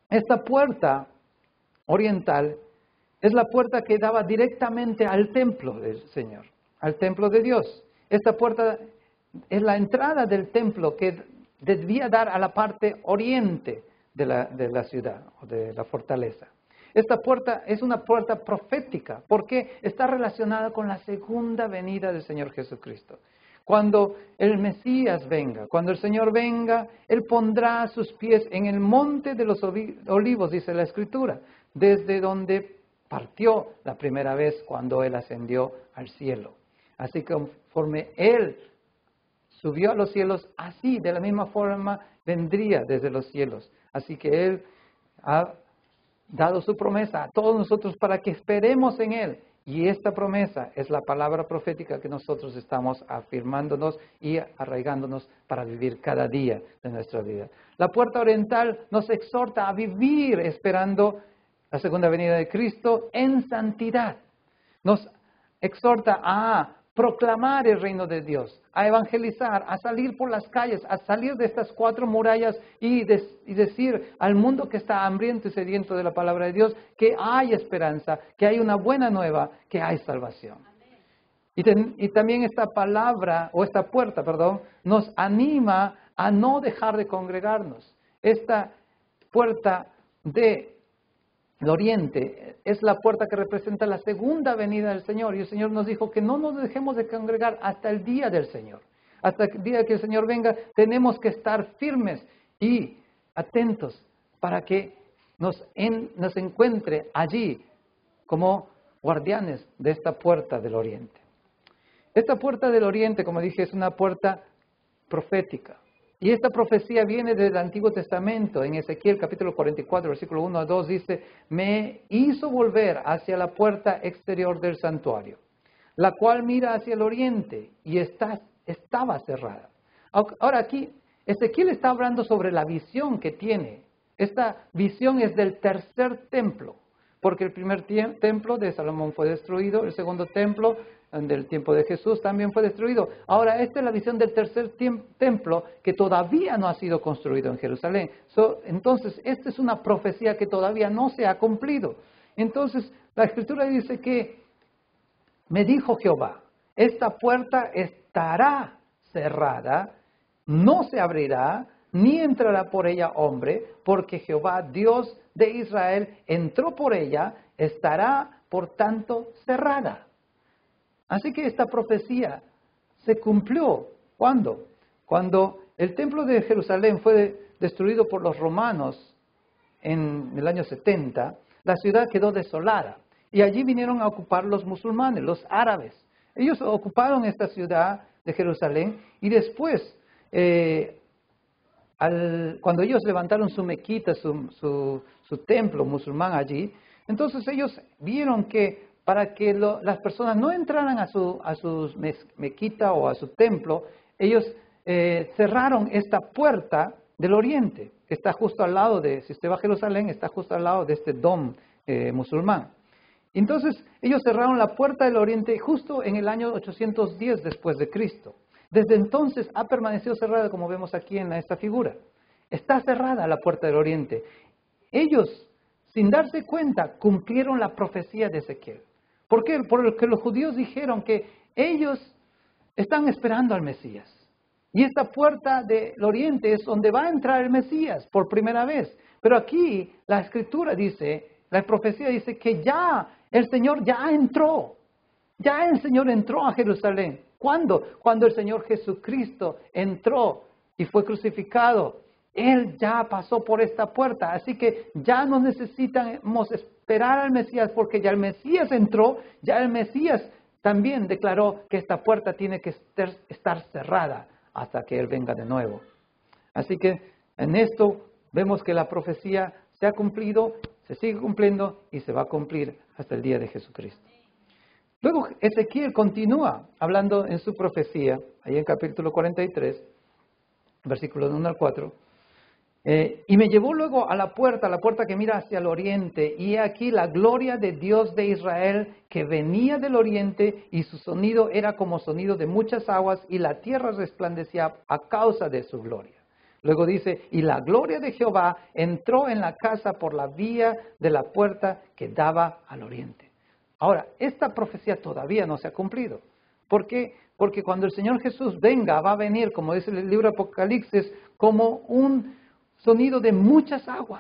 Esta puerta oriental es la puerta que daba directamente al templo del Señor, al templo de Dios. Esta puerta es la entrada del templo que debía dar a la parte oriente de la ciudad o de la fortaleza. Esta puerta es una puerta profética porque está relacionada con la segunda venida del Señor Jesucristo. Cuando el Mesías venga, cuando el Señor venga, Él pondrá sus pies en el monte de los olivos, dice la Escritura, desde donde partió la primera vez cuando Él ascendió al cielo. Así que conforme Él subió a los cielos, así de la misma forma vendría desde los cielos. Así que Él ha dado su promesa a todos nosotros para que esperemos en Él. Y esta promesa es la palabra profética que nosotros estamos afirmándonos y arraigándonos para vivir cada día de nuestra vida. La puerta oriental nos exhorta a vivir esperando la segunda venida de Cristo en santidad. Nos exhorta a proclamar el reino de Dios, a evangelizar, a salir por las calles, a salir de estas 4 murallas y decir al mundo que está hambriento y sediento de la palabra de Dios que hay esperanza, que hay una buena nueva, que hay salvación. Y también esta palabra, o esta puerta, perdón, nos anima a no dejar de congregarnos. Esta puerta del oriente es la puerta que representa la segunda venida del Señor. Y el Señor nos dijo que no nos dejemos de congregar hasta el día del Señor. Hasta el día que el Señor venga, tenemos que estar firmes y atentos para que nos encuentre allí como guardianes de esta puerta del oriente. Esta puerta del oriente, como dije, es una puerta profética. Y esta profecía viene del Antiguo Testamento. En Ezequiel capítulo 44, versículo 1 a 2 dice, me hizo volver hacia la puerta exterior del santuario, la cual mira hacia el oriente y estaba cerrada. Ahora aquí, Ezequiel está hablando sobre la visión que tiene. Esta visión es del tercer templo, porque el primer templo de Salomón fue destruido, el segundo templo del tiempo de Jesús también fue destruido. Ahora, esta es la visión del tercer templo que todavía no ha sido construido en Jerusalén. Entonces, esta es una profecía que todavía no se ha cumplido. Entonces, la Escritura dice que me dijo Jehová, esta puerta estará cerrada, no se abrirá, ni entrará por ella hombre, porque Jehová, Dios de Israel, entró por ella, estará por tanto cerrada. Así que esta profecía se cumplió. ¿Cuándo? Cuando el templo de Jerusalén fue destruido por los romanos en el año 70, la ciudad quedó desolada. Y allí vinieron a ocupar los musulmanes, los árabes. Ellos ocuparon esta ciudad de Jerusalén y después, cuando ellos levantaron su mequita, su templo musulmán allí, entonces ellos vieron que para que las personas no entraran a su mequita o a su templo, ellos cerraron esta puerta del oriente, que está justo al lado si usted va a Jerusalén, está justo al lado de este dom musulmán. Entonces, ellos cerraron la puerta del oriente justo en el año 810 después de Cristo. Desde entonces ha permanecido cerrada, como vemos aquí en esta figura. Está cerrada la puerta del oriente. Ellos, sin darse cuenta, cumplieron la profecía de Ezequiel. ¿Por qué? Porque los judíos dijeron que ellos están esperando al Mesías. Y esta puerta del oriente es donde va a entrar el Mesías por primera vez. Pero aquí la Escritura dice, la profecía dice que ya el Señor ya entró. Ya el Señor entró a Jerusalén. ¿Cuándo? Cuando el Señor Jesucristo entró y fue crucificado. Él ya pasó por esta puerta, así que ya no necesitamos esperar al Mesías porque ya el Mesías entró, ya el Mesías también declaró que esta puerta tiene que estar cerrada hasta que Él venga de nuevo. Así que en esto vemos que la profecía se ha cumplido, se sigue cumpliendo y se va a cumplir hasta el día de Jesucristo. Luego Ezequiel continúa hablando en su profecía, ahí en capítulo 43, versículos 1 al 4. Y me llevó luego a la puerta que mira hacia el oriente, y he aquí la gloria de Dios de Israel que venía del oriente, y su sonido era como sonido de muchas aguas, y la tierra resplandecía a causa de su gloria. Luego dice, y la gloria de Jehová entró en la casa por la vía de la puerta que daba al oriente. Ahora, esta profecía todavía no se ha cumplido. ¿Por qué? Porque cuando el Señor Jesús venga, va a venir, como dice el libro de Apocalipsis, como un sonido de muchas aguas.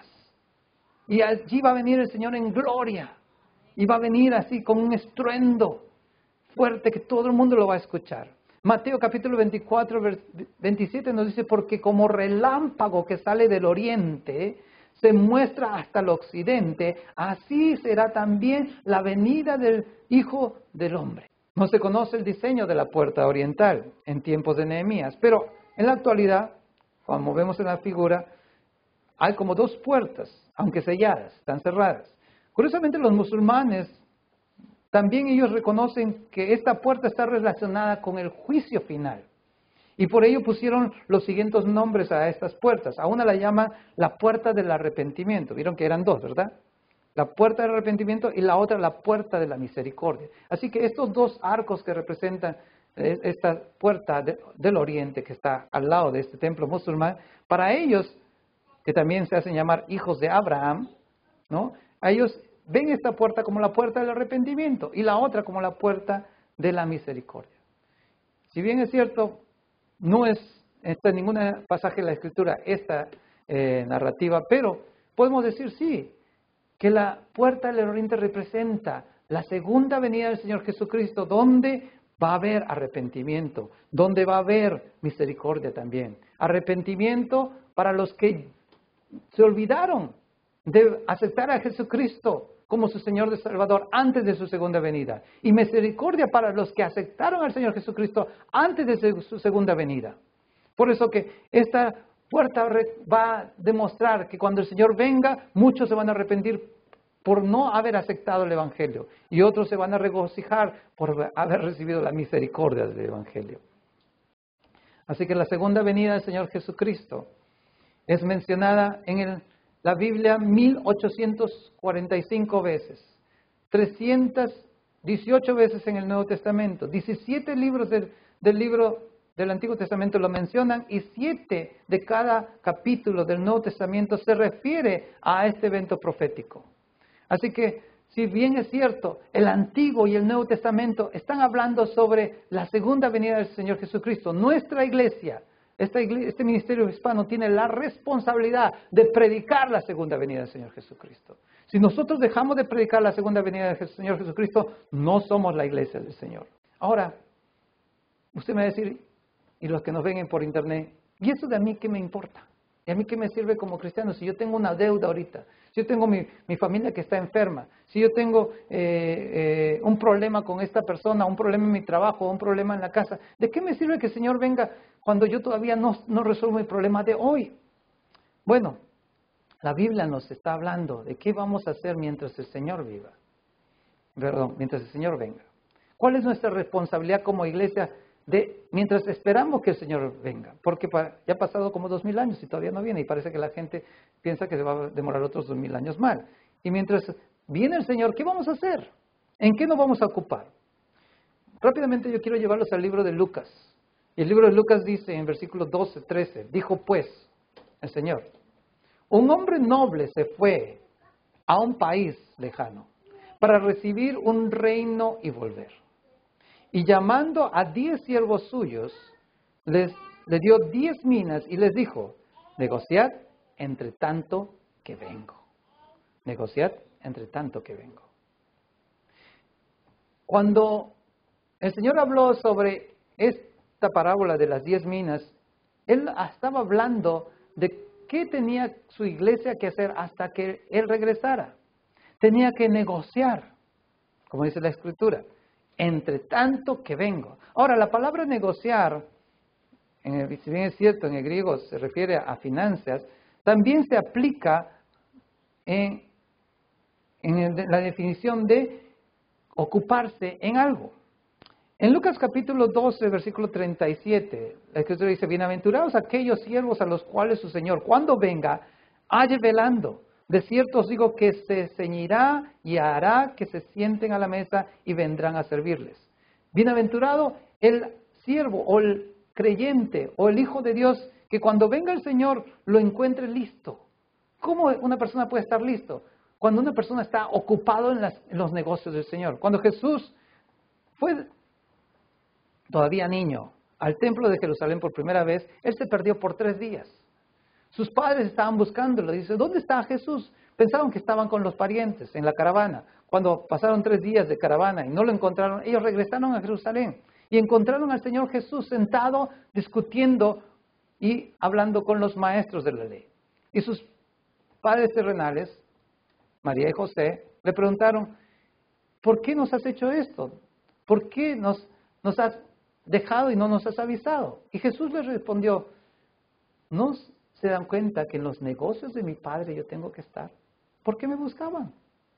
Y allí va a venir el Señor en gloria. Y va a venir así con un estruendo fuerte que todo el mundo lo va a escuchar. Mateo capítulo 24, 27 nos dice, porque como relámpago que sale del oriente, se muestra hasta el occidente, así será también la venida del Hijo del Hombre. No se conoce el diseño de la puerta oriental en tiempos de Nehemías, pero en la actualidad, como vemos en la figura, hay como dos puertas, aunque selladas, están cerradas. Curiosamente los musulmanes, también ellos reconocen que esta puerta está relacionada con el juicio final. Y por ello pusieron los siguientes nombres a estas puertas. A una la llaman la puerta del arrepentimiento. Vieron que eran dos, ¿verdad? La puerta del arrepentimiento y la otra la puerta de la misericordia. Así que estos dos arcos que representan esta puerta del oriente que está al lado de este templo musulmán, para ellos, que también se hacen llamar hijos de Abraham, ¿no? A ellos ven esta puerta como la puerta del arrepentimiento y la otra como la puerta de la misericordia. Si bien es cierto, no está en ningún pasaje de la Escritura esta narrativa, pero podemos decir sí, que la puerta del oriente representa la segunda venida del Señor Jesucristo, donde va a haber arrepentimiento, donde va a haber misericordia también. Arrepentimiento para los que se olvidaron de aceptar a Jesucristo como su Señor y Salvador antes de su segunda venida. Y misericordia para los que aceptaron al Señor Jesucristo antes de su segunda venida. Por eso que esta puerta va a demostrar que cuando el Señor venga, muchos se van a arrepentir por no haber aceptado el Evangelio. Y otros se van a regocijar por haber recibido la misericordia del Evangelio. Así que la segunda venida del Señor Jesucristo es mencionada en la Biblia 1845 veces, 318 veces en el Nuevo Testamento, 17 libros del libro del Antiguo Testamento lo mencionan y 7 de cada capítulo del Nuevo Testamento se refiere a este evento profético. Así que, si bien es cierto, el Antiguo y el Nuevo Testamento están hablando sobre la segunda venida del Señor Jesucristo, nuestra iglesia, este ministerio hispano tiene la responsabilidad de predicar la segunda venida del Señor Jesucristo. Si nosotros dejamos de predicar la segunda venida del Señor Jesucristo, no somos la iglesia del Señor. Ahora, usted me va a decir, y los que nos ven por internet, ¿y eso de a mí qué me importa? ¿Y a mí qué me sirve como cristiano si yo tengo una deuda ahorita? Si yo tengo mi familia que está enferma, si yo tengo un problema con esta persona, un problema en mi trabajo, un problema en la casa, ¿de qué me sirve que el Señor venga cuando yo todavía no resuelvo el problema de hoy? Bueno, la Biblia nos está hablando de qué vamos a hacer mientras el Señor viva. Perdón, mientras el Señor venga. ¿Cuál es nuestra responsabilidad como iglesia mientras esperamos que el Señor venga? Porque ya ha pasado como 2000 años y todavía no viene y parece que la gente piensa que se va a demorar otros 2000 años más. Y mientras viene el Señor, ¿qué vamos a hacer? ¿En qué nos vamos a ocupar? Rápidamente yo quiero llevarlos al libro de Lucas. Y el libro de Lucas dice en versículos 12, 13, dijo pues el Señor, un hombre noble se fue a un país lejano para recibir un reino y volver. Y llamando a 10 siervos suyos, le dio 10 minas y les dijo, negociad entre tanto que vengo. Negociad entre tanto que vengo. Cuando el Señor habló sobre esta parábola de las 10 minas, Él estaba hablando de qué tenía su iglesia que hacer hasta que Él regresara. Tenía que negociar, como dice la Escritura. Entre tanto que vengo. Ahora, la palabra negociar, si bien es cierto, en el griego se refiere a finanzas, también se aplica en la definición de ocuparse en algo. En Lucas capítulo 12, versículo 37, la Escritura dice, bienaventurados aquellos siervos a los cuales su Señor, cuando venga, halle velando. De cierto os digo que se ceñirá y hará que se sienten a la mesa y vendrán a servirles. Bienaventurado el siervo o el creyente o el Hijo de Dios que cuando venga el Señor lo encuentre listo. ¿Cómo una persona puede estar listo? Cuando una persona está ocupado en los negocios del Señor. Cuando Jesús fue todavía niño al templo de Jerusalén por primera vez, Él se perdió por 3 días. Sus padres estaban buscándolo. Dice, ¿dónde está Jesús? Pensaban que estaban con los parientes en la caravana. Cuando pasaron 3 días de caravana y no lo encontraron, ellos regresaron a Jerusalén y encontraron al Señor Jesús sentado, discutiendo y hablando con los maestros de la ley. Y sus padres terrenales, María y José, le preguntaron, ¿por qué nos has hecho esto? ¿Por qué nos has dejado y no nos has avisado? Y Jesús les respondió, ¿no se dan cuenta que en los negocios de mi Padre yo tengo que estar? ¿Por qué me buscaban?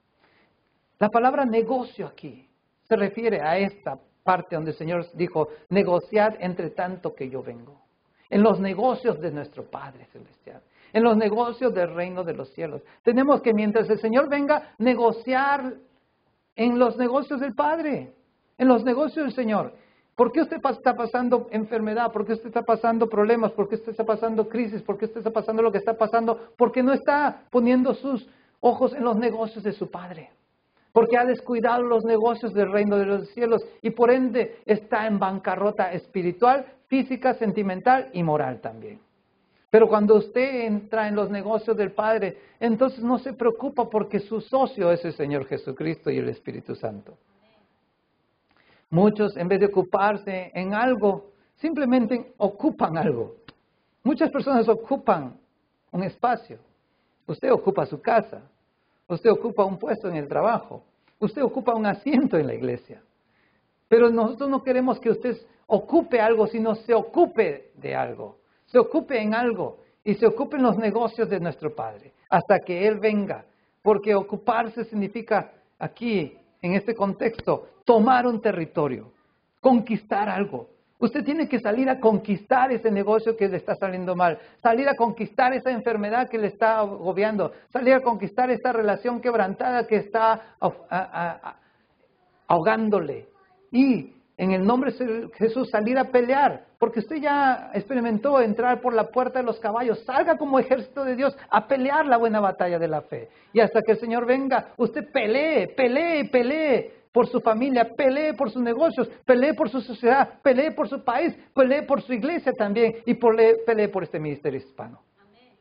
La palabra negocio aquí se refiere a esta parte donde el Señor dijo, negociad entre tanto que yo vengo. En los negocios de nuestro Padre Celestial, en los negocios del reino de los cielos. Tenemos que mientras el Señor venga, negociar en los negocios del Padre, en los negocios del Señor. ¿Por qué usted está pasando enfermedad? ¿Por qué usted está pasando problemas? ¿Por qué usted está pasando crisis? ¿Por qué usted está pasando lo que está pasando? Porque no está poniendo sus ojos en los negocios de su Padre. Porque ha descuidado los negocios del reino de los cielos y por ende está en bancarrota espiritual, física, sentimental y moral también. Pero cuando usted entra en los negocios del Padre, entonces no se preocupa porque su socio es el Señor Jesucristo y el Espíritu Santo. Muchos, en vez de ocuparse en algo, simplemente ocupan algo. Muchas personas ocupan un espacio. Usted ocupa su casa. Usted ocupa un puesto en el trabajo. Usted ocupa un asiento en la iglesia. Pero nosotros no queremos que usted ocupe algo, sino se ocupe de algo. Se ocupe en algo y se ocupe en los negocios de nuestro Padre hasta que Él venga. Porque ocuparse significa aquí, en este contexto, tomar un territorio, conquistar algo. Usted tiene que salir a conquistar ese negocio que le está saliendo mal, salir a conquistar esa enfermedad que le está agobiando, salir a conquistar esta relación quebrantada que está ahogándole. Y en el nombre de Jesús salir a pelear, porque usted ya experimentó entrar por la puerta de los caballos. Salga como ejército de Dios a pelear la buena batalla de la fe. Y hasta que el Señor venga, usted pelee por su familia, pelee por sus negocios, pelee por su sociedad, pelee por su país, pelee por su iglesia también y pelee por este ministerio hispano. Amén.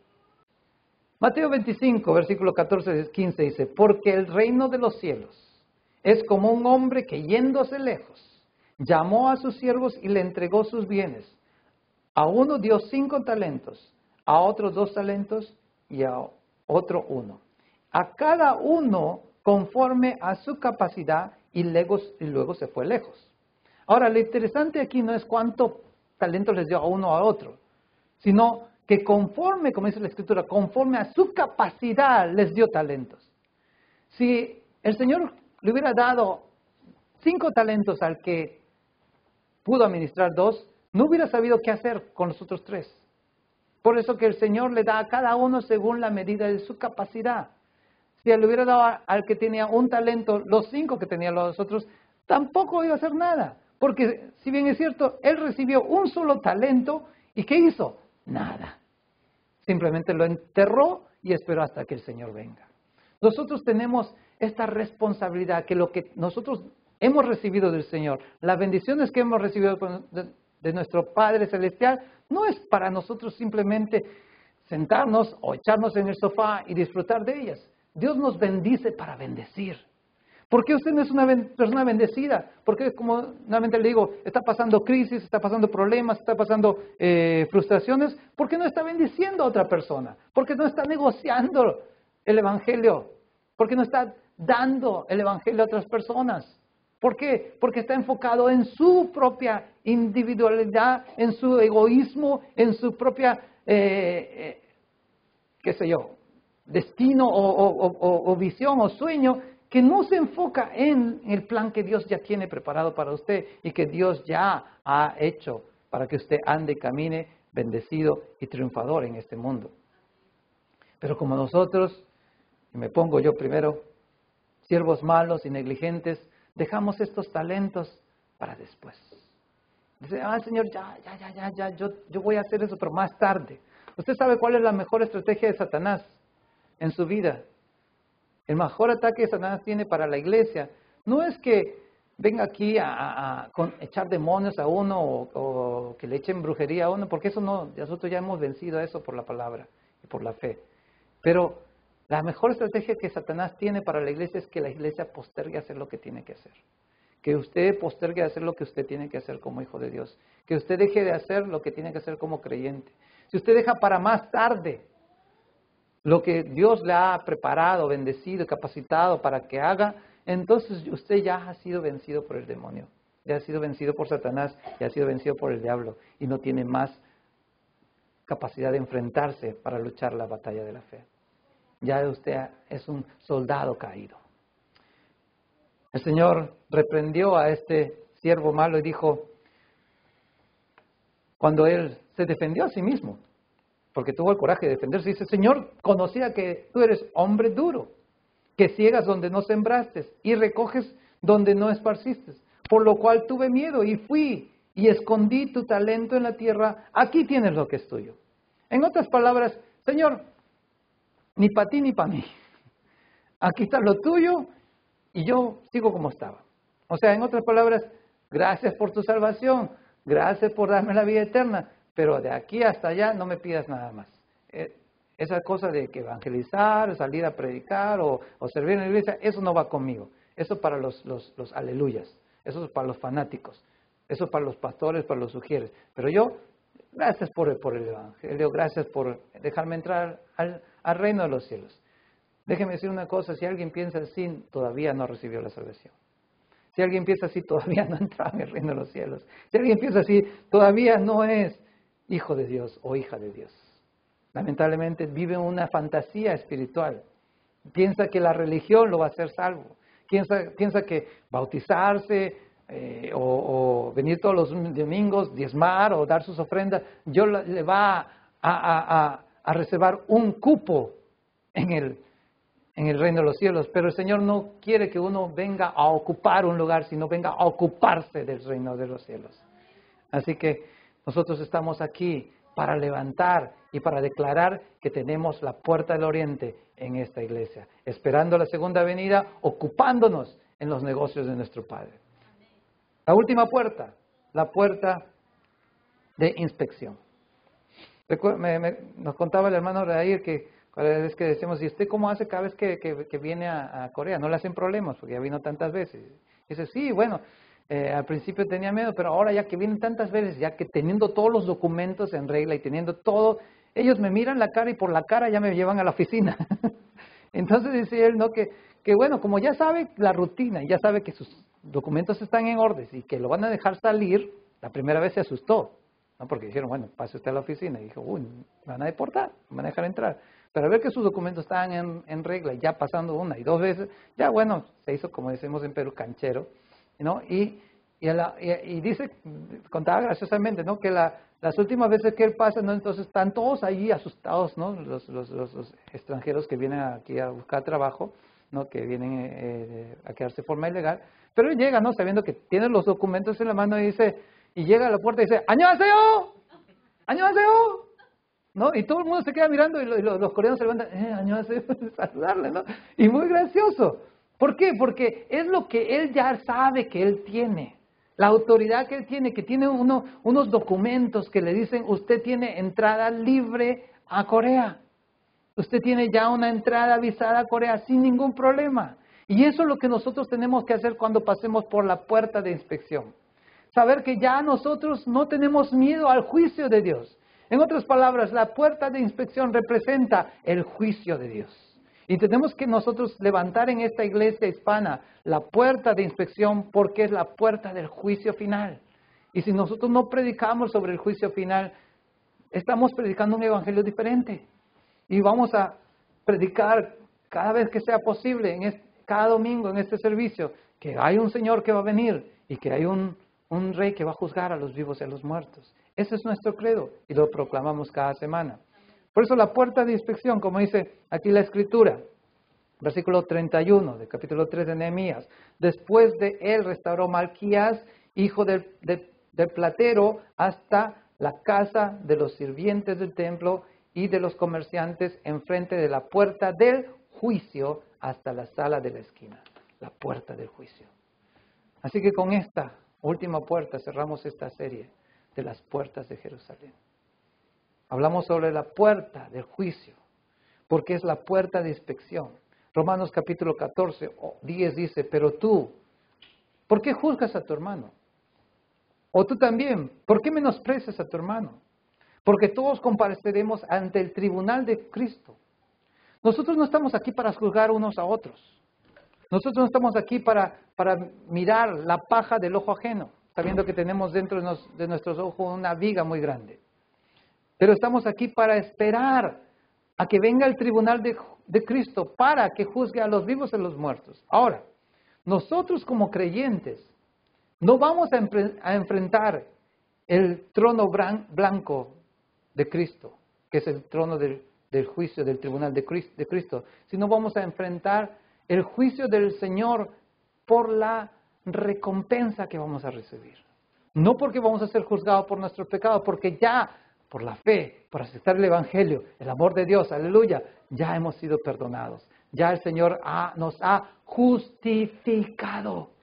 Mateo 25, versículo 14-15 dice, porque el reino de los cielos es como un hombre que yéndose lejos, llamó a sus siervos y le entregó sus bienes. A uno dio 5 talentos, a otro 2 talentos y a otro 1. A cada uno conforme a su capacidad y luego se fue lejos. Ahora, lo interesante aquí no es cuánto talentos les dio a uno o a otro, sino que conforme, como dice la Escritura, conforme a su capacidad les dio talentos. Si el Señor le hubiera dado 5 talentos al que pudo administrar 2, no hubiera sabido qué hacer con los otros 3. Por eso que el Señor le da a cada uno según la medida de su capacidad. Si le hubiera dado al que tenía 1 talento, los 5 que tenían los otros, tampoco iba a hacer nada. Porque si bien es cierto, él recibió un solo talento, ¿y qué hizo? Nada. Simplemente lo enterró y esperó hasta que el Señor venga. Nosotros tenemos esta responsabilidad, que lo que nosotros hemos recibido del Señor, las bendiciones que hemos recibido de nuestro Padre Celestial, no es para nosotros simplemente sentarnos o echarnos en el sofá y disfrutar de ellas. Dios nos bendice para bendecir. ¿Por qué usted no es una persona bendecida? Porque, como nuevamente le digo, está pasando crisis, está pasando problemas, está pasando frustraciones. ¿Por qué no está bendiciendo a otra persona? ¿Por qué no está negociando el Evangelio? ¿Por qué no está dando el Evangelio a otras personas? ¿Por qué? Porque está enfocado en su propia individualidad, en su egoísmo, en su propia, qué sé yo, destino o visión o sueño, que no se enfoca en el plan que Dios ya tiene preparado para usted y que Dios ya ha hecho para que usted ande y camine bendecido y triunfador en este mundo. Pero como nosotros, y me pongo yo primero, siervos malos y negligentes, dejamos estos talentos para después. Dice, Señor, yo voy a hacer eso, pero más tarde. ¿Usted sabe cuál es la mejor estrategia de Satanás en su vida? El mejor ataque que Satanás tiene para la iglesia no es que venga aquí a echar demonios a uno o que le echen brujería a uno, porque eso no, nosotros ya hemos vencido eso por la palabra y por la fe. Pero la mejor estrategia que Satanás tiene para la iglesia es que la iglesia postergue a hacer lo que tiene que hacer. Que usted postergue a hacer lo que usted tiene que hacer como hijo de Dios. Que usted deje de hacer lo que tiene que hacer como creyente. Si usted deja para más tarde lo que Dios le ha preparado, bendecido, capacitado para que haga, entonces usted ya ha sido vencido por el demonio. Ya ha sido vencido por Satanás, ya ha sido vencido por el diablo y no tiene más capacidad de enfrentarse para luchar la batalla de la fe. Ya usted es un soldado caído. El Señor reprendió a este siervo malo y dijo, cuando él se defendió a sí mismo, porque tuvo el coraje de defenderse, dice, Señor, conocía que tú eres hombre duro, que ciegas donde no sembraste y recoges donde no esparciste, por lo cual tuve miedo y fui y escondí tu talento en la tierra, aquí tienes lo que es tuyo. En otras palabras, Señor, ni para ti ni para mí, aquí está lo tuyo y yo sigo como estaba. O sea, en otras palabras, gracias por tu salvación, gracias por darme la vida eterna, pero de aquí hasta allá no me pidas nada más. Esa cosa de que evangelizar, salir a predicar o servir en la iglesia, eso no va conmigo. Eso para los aleluyas, eso es para los fanáticos, eso es para los pastores, para los sugieres. Pero yo, gracias por el evangelio, gracias por dejarme entrar al reino de los cielos. Déjeme decir una cosa, si alguien piensa así, todavía no recibió la salvación. Si alguien piensa así, todavía no ha entrado en el reino de los cielos. Si alguien piensa así, todavía no es hijo de Dios o hija de Dios. Lamentablemente vive una fantasía espiritual. Piensa que la religión lo va a hacer salvo. Piensa que bautizarse o venir todos los domingos, diezmar o dar sus ofrendas, Dios le va a reservar un cupo en el reino de los cielos. Pero el Señor no quiere que uno venga a ocupar un lugar, sino venga a ocuparse del reino de los cielos. Así que nosotros estamos aquí para levantar y para declarar que tenemos la puerta del oriente en esta iglesia, esperando la segunda venida, ocupándonos en los negocios de nuestro Padre. La última puerta, la puerta de inspección. Nos contaba el hermano Rair que cada vez que decimos, ¿y usted cómo hace cada vez que viene a Corea? No le hacen problemas porque ya vino tantas veces. Dice, sí, bueno, al principio tenía miedo, pero ahora ya que vienen tantas veces, ya que teniendo todos los documentos en regla y teniendo todo, ellos me miran la cara y por la cara ya me llevan a la oficina. Entonces dice él, ¿no? Que bueno, como ya sabe la rutina, ya sabe que sus documentos están en orden y que lo van a dejar salir, la primera vez se asustó, ¿no? Porque dijeron, bueno, pase usted a la oficina. Y dijo, uy, me van a deportar, me van a dejar entrar. Pero al ver que sus documentos estaban en regla, y ya pasando una y dos veces, ya bueno, se hizo, como decimos en Perú, canchero, ¿no? Y dice, contaba graciosamente, ¿no? Que las últimas veces que él pasa, ¿no? Entonces están todos allí asustados, ¿no? Los extranjeros que vienen aquí a buscar trabajo, ¿no? Que vienen a quedarse de forma ilegal. Pero él llega, ¿no? Sabiendo que tiene los documentos en la mano y dice, y llega a la puerta y dice, ¡Annyeonghaseyo! ¡Annyeonghaseyo! ¿No? Y todo el mundo se queda mirando y los coreanos se levantan, ¡Annyeonghaseyo! Saludarle, ¿no? Y muy gracioso. ¿Por qué? Porque es lo que él ya sabe que él tiene. La autoridad que él tiene, que tiene unos documentos que le dicen, usted tiene entrada libre a Corea. Usted tiene ya una entrada visada a Corea sin ningún problema. Y eso es lo que nosotros tenemos que hacer cuando pasemos por la puerta de inspección. Saber que ya nosotros no tenemos miedo al juicio de Dios. En otras palabras, la puerta de inspección representa el juicio de Dios. Y tenemos que nosotros levantar en esta iglesia hispana la puerta de inspección porque es la puerta del juicio final. Y si nosotros no predicamos sobre el juicio final, estamos predicando un evangelio diferente. Y vamos a predicar cada vez que sea posible, cada domingo en este servicio, que hay un Señor que va a venir y que hay un Rey que va a juzgar a los vivos y a los muertos. Ese es nuestro credo y lo proclamamos cada semana. Por eso la puerta de inspección, como dice aquí la Escritura, versículo 31 del capítulo 3 de Nehemías. Después de él restauró Malquías, hijo de del platero hasta la casa de los sirvientes del templo y de los comerciantes enfrente de la puerta del juicio hasta la sala de la esquina, la puerta del juicio. Así que con esta última puerta cerramos esta serie de las puertas de Jerusalén. Hablamos sobre la puerta del juicio, porque es la puerta de inspección. Romanos capítulo 14, 10 dice, pero tú, ¿por qué juzgas a tu hermano? O tú también, ¿por qué menosprecias a tu hermano? Porque todos compareceremos ante el tribunal de Cristo. Nosotros no estamos aquí para juzgar unos a otros. Nosotros no estamos aquí para mirar la paja del ojo ajeno, sabiendo que tenemos dentro de nuestros ojos una viga muy grande. Pero estamos aquí para esperar a que venga el tribunal de Cristo para que juzgue a los vivos y a los muertos. Ahora, nosotros como creyentes no vamos a enfrentar el trono blanco de Cristo, que es el trono del juicio del tribunal de Cristo, sino vamos a enfrentar el juicio del Señor por la recompensa que vamos a recibir. No porque vamos a ser juzgados por nuestros pecados, porque ya por la fe, por aceptar el Evangelio, el amor de Dios, aleluya, ya hemos sido perdonados. Ya el Señor nos ha justificado.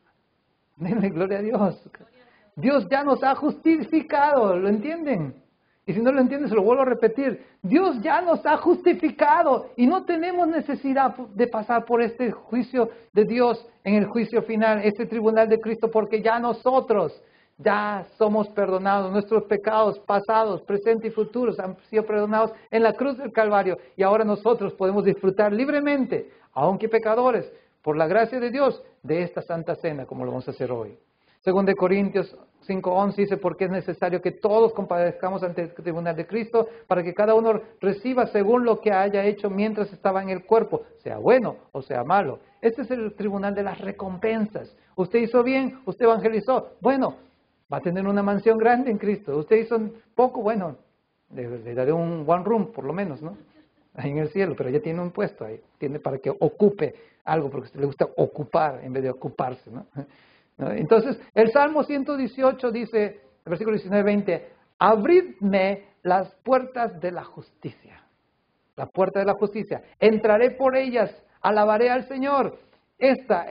Denle gloria a Dios. Dios ya nos ha justificado, ¿lo entienden? Y si no lo entienden, se lo vuelvo a repetir. Dios ya nos ha justificado y no tenemos necesidad de pasar por este juicio de Dios en el juicio final, este tribunal de Cristo, porque ya nosotros ya somos perdonados. Nuestros pecados pasados, presentes y futuros han sido perdonados en la cruz del Calvario. Y ahora nosotros podemos disfrutar libremente, aunque pecadores, por la gracia de Dios, de esta Santa Cena, como lo vamos a hacer hoy. Según de Corintios 5:11 dice, porque es necesario que todos compadezcamos ante el tribunal de Cristo, para que cada uno reciba según lo que haya hecho mientras estaba en el cuerpo, sea bueno o sea malo. Este es el tribunal de las recompensas. Usted hizo bien, usted evangelizó, bueno, va a tener una mansión grande en Cristo. Usted hizo poco, bueno, le daré un one room por lo menos, ¿no? Ahí en el cielo, pero ya tiene un puesto ahí, tiene para que ocupe algo, porque a usted le gusta ocupar en vez de ocuparse, ¿no? ¿No? Entonces, el Salmo 118 dice, el versículo 19-20, abridme las puertas de la justicia. La puerta de la justicia. Entraré por ellas, alabaré al Señor. Esta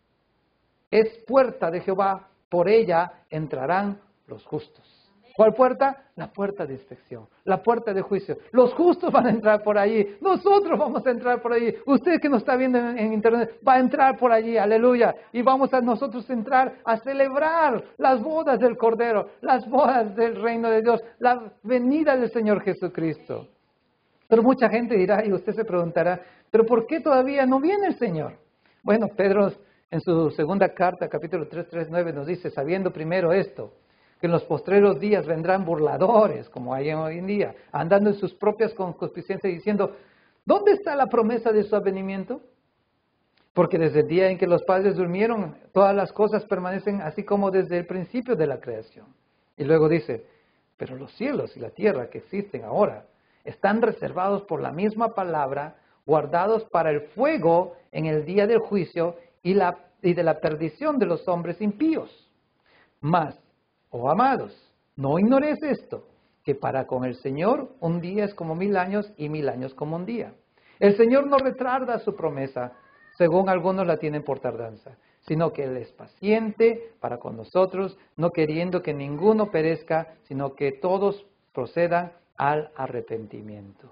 es puerta de Jehová, por ella entrarán los justos. ¿Cuál puerta? La puerta de inspección, la puerta de juicio. Los justos van a entrar por allí, nosotros vamos a entrar por allí. Usted que nos está viendo en internet va a entrar por allí, aleluya. Y vamos a nosotros entrar a celebrar las bodas del Cordero, las bodas del reino de Dios, la venida del Señor Jesucristo. Pero mucha gente dirá, y usted se preguntará, ¿pero por qué todavía no viene el Señor? Bueno, Pedro en su segunda carta, capítulo 3:9 nos dice, sabiendo primero esto, que en los postreros días vendrán burladores, como hay hoy en día, andando en sus propias concupiscencias, diciendo, ¿dónde está la promesa de su advenimiento? Porque desde el día en que los padres durmieron, todas las cosas permanecen así como desde el principio de la creación. Y luego dice, pero los cielos y la tierra que existen ahora están reservados por la misma palabra, guardados para el fuego en el día del juicio y de la perdición de los hombres impíos. Mas, oh amados, no ignores esto, que para con el Señor un día es como 1000 años y 1000 años como un día. El Señor no retarda su promesa, según algunos la tienen por tardanza, sino que Él es paciente para con nosotros, no queriendo que ninguno perezca, sino que todos procedan al arrepentimiento.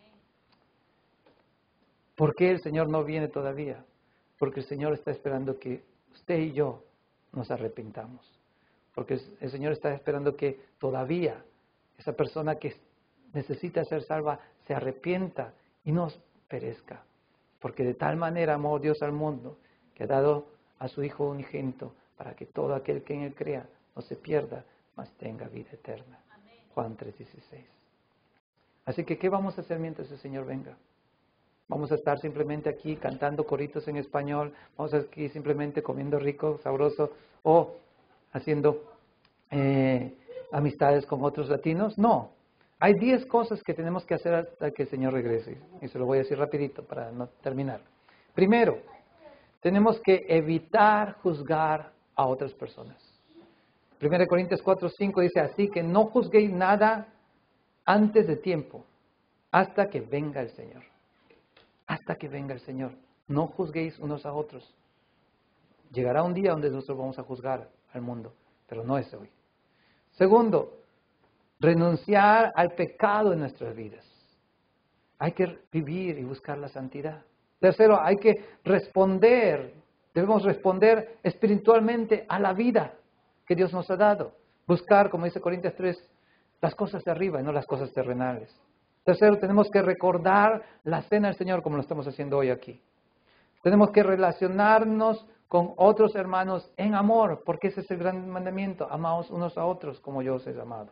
¿Por qué el Señor no viene todavía? Porque el Señor está esperando que usted y yo nos arrepintamos. Porque el Señor está esperando que todavía esa persona que necesita ser salva se arrepienta y no perezca. Porque de tal manera amó Dios al mundo que ha dado a su Hijo unigénito para que todo aquel que en Él crea no se pierda, mas tenga vida eterna. Amén. Juan 3:16. Así que, ¿qué vamos a hacer mientras el Señor venga? Vamos a estar simplemente aquí cantando coritos en español, vamos a estar aquí simplemente comiendo rico, sabroso, o haciendo amistades con otros latinos. No, hay 10 cosas que tenemos que hacer hasta que el Señor regrese. Y se lo voy a decir rapidito para no terminar. Primero, tenemos que evitar juzgar a otras personas. 1 Corintios 4:5 dice, así que no juzguéis nada antes de tiempo, hasta que venga el Señor. Hasta que venga el Señor. No juzguéis unos a otros. Llegará un día donde nosotros vamos a juzgar al mundo, pero no es hoy. Segundo, renunciar al pecado en nuestras vidas. Hay que vivir y buscar la santidad. Tercero, hay que debemos responder espiritualmente a la vida que Dios nos ha dado. Buscar, como dice Corintios 3, las cosas de arriba y no las cosas terrenales. Tercero, tenemos que recordar la cena del Señor como lo estamos haciendo hoy aquí. Tenemos que relacionarnos con otros hermanos en amor, porque ese es el gran mandamiento. Amaos unos a otros como yo os he amado.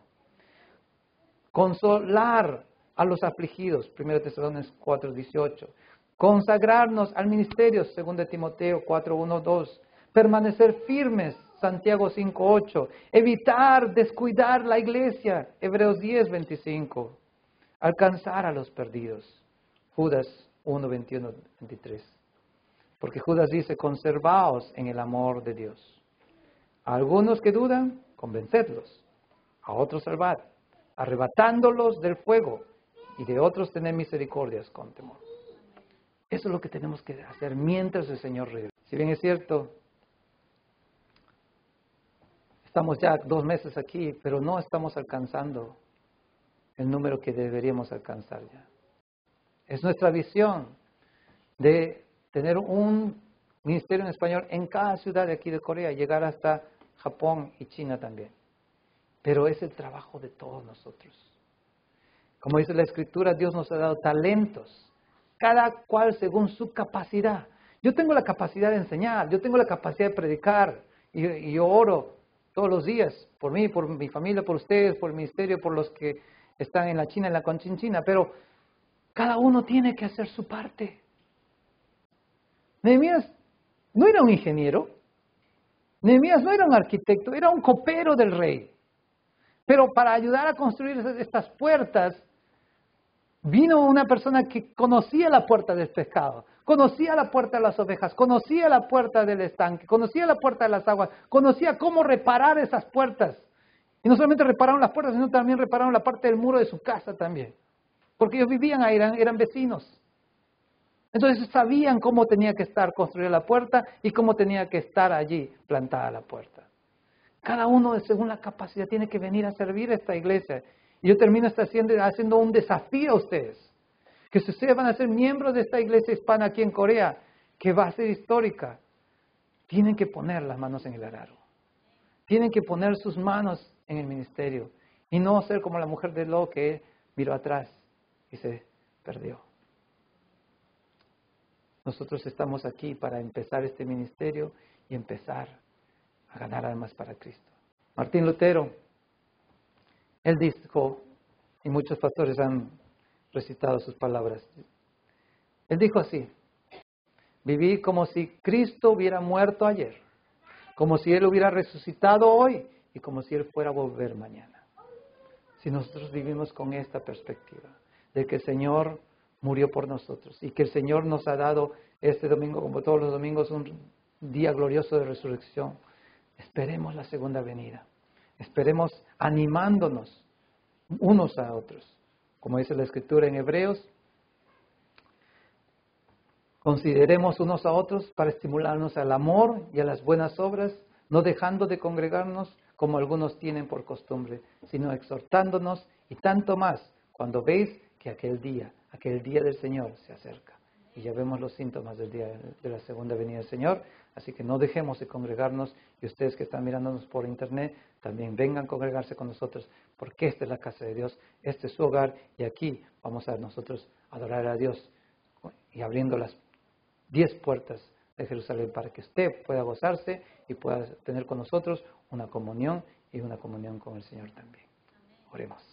Consolar a los afligidos, 1 Tesalonicenses 4:18. Consagrarnos al ministerio, 2 Timoteo 4:1-2. Permanecer firmes, Santiago 5:8. Evitar descuidar la iglesia, Hebreos 10:25. Alcanzar a los perdidos, Judas 1:21-23. Porque Judas dice, conservaos en el amor de Dios. A algunos que dudan, convencedlos. A otros salvad, arrebatándolos del fuego. Y de otros tener misericordias con temor. Eso es lo que tenemos que hacer mientras el Señor regresa. Si bien es cierto, estamos ya 2 meses aquí, pero no estamos alcanzando el número que deberíamos alcanzar ya. Es nuestra visión de tener un ministerio en español en cada ciudad de aquí de Corea, llegar hasta Japón y China también. Pero es el trabajo de todos nosotros. Como dice la Escritura, Dios nos ha dado talentos, cada cual según su capacidad. Yo tengo la capacidad de enseñar, yo tengo la capacidad de predicar, y yo oro todos los días por mí, por mi familia, por ustedes, por el ministerio, por los que están en la China, en la Conchinchina, pero cada uno tiene que hacer su parte. Nehemías no era un ingeniero, Nehemías no era un arquitecto, era un copero del rey. Pero para ayudar a construir estas puertas, vino una persona que conocía la puerta del pescado, conocía la puerta de las ovejas, conocía la puerta del estanque, conocía la puerta de las aguas, conocía cómo reparar esas puertas. Y no solamente repararon las puertas, sino también repararon la parte del muro de su casa también. Porque ellos vivían ahí, eran vecinos. Entonces sabían cómo tenía que estar construida la puerta y cómo tenía que estar allí plantada la puerta. Cada uno, según la capacidad, tiene que venir a servir a esta iglesia. Y yo termino haciendo un desafío a ustedes. Que si ustedes van a ser miembros de esta iglesia hispana aquí en Corea, que va a ser histórica, tienen que poner las manos en el arado. Tienen que poner sus manos en el ministerio. Y no ser como la mujer de Lot que miró atrás y se perdió. Nosotros estamos aquí para empezar este ministerio y empezar a ganar almas para Cristo. Martín Lutero, él dijo, y muchos pastores han recitado sus palabras, él dijo así: viví como si Cristo hubiera muerto ayer, como si Él hubiera resucitado hoy y como si Él fuera a volver mañana. Si nosotros vivimos con esta perspectiva de que el Señor murió por nosotros y que el Señor nos ha dado este domingo, como todos los domingos, un día glorioso de resurrección, esperemos la segunda venida. Esperemos animándonos unos a otros. Como dice la Escritura en Hebreos, consideremos unos a otros para estimularnos al amor y a las buenas obras, no dejando de congregarnos como algunos tienen por costumbre, sino exhortándonos, y tanto más cuando veis que aquel día del Señor se acerca. Y ya vemos los síntomas del día de la segunda venida del Señor. Así que no dejemos de congregarnos, y ustedes que están mirándonos por internet, también vengan a congregarse con nosotros, porque esta es la casa de Dios, este es su hogar, y aquí vamos a nosotros adorar a Dios y abriendo las 10 puertas de Jerusalén para que usted pueda gozarse y pueda tener con nosotros una comunión y una comunión con el Señor también. Oremos.